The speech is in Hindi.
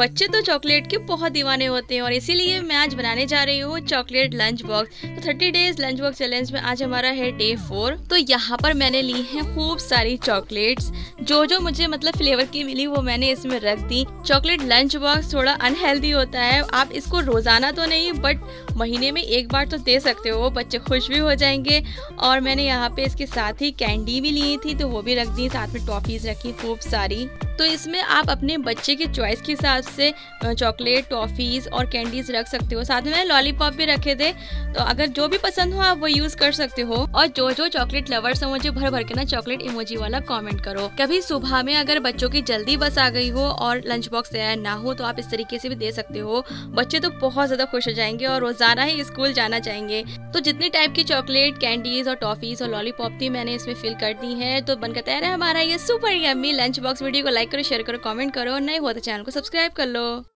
बच्चे तो चॉकलेट के बहुत दीवाने होते हैं और इसीलिए मैं आज बनाने जा रही हूँ चॉकलेट लंच बॉक्स। तो 30 डेज लंच बॉक्स चैलेंज में आज हमारा है डे 4। तो यहाँ पर मैंने ली हैं खूब सारी चॉकलेट्स, जो मुझे मतलब फ्लेवर की मिली वो मैंने इसमें रख दी। चॉकलेट लंच बॉक्स थोड़ा अनहेल्दी होता है, आप इसको रोजाना तो नहीं बट महीने में एक बार तो दे सकते हो, बच्चे खुश भी हो जाएंगे। और मैंने यहाँ पे इसके साथ ही कैंडी भी ली थी तो वो भी रख दी, साथ में टॉफीज रखी खूब सारी। तो इसमें आप अपने बच्चे की चॉइस के हिसाब से चॉकलेट, टॉफीज और कैंडीज रख सकते हो। साथ में मैंने लॉलीपॉप भी रखे थे, तो अगर जो भी पसंद हो आप वो यूज कर सकते हो। और जो चॉकलेट लवर्स हो मुझे भर भर के ना चॉकलेट इमोजी वाला कमेंट करो। कभी सुबह में अगर बच्चों की जल्दी बस आ गई हो और लंच बॉक्स तैयार ना हो तो आप इस तरीके से भी दे सकते हो। बच्चे तो बहुत ज्यादा खुश हो जाएंगे और रोजाना ही स्कूल जाना चाहेंगे। तो जितनी टाइप की चॉकलेट, कैंडीज और टॉफीज और लॉलीपॉप थी मैंने इसमें फिल कर दी है। तो बनकर तैयार है हमारा ये super yummy lunch box. Video को लाइक करो, शेयर करो, कमेंट करो और नए हो तो चैनल को सब्सक्राइब कर लो।